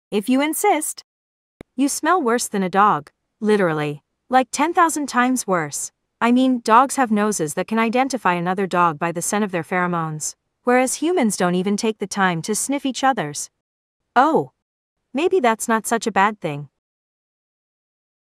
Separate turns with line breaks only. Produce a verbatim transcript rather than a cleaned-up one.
If you insist. You smell worse than a dog. Literally. Like ten thousand times worse. I mean, dogs have noses that can identify another dog by the scent of their pheromones, whereas humans don't even take the time to sniff each other's. Oh. Maybe that's not such a bad thing.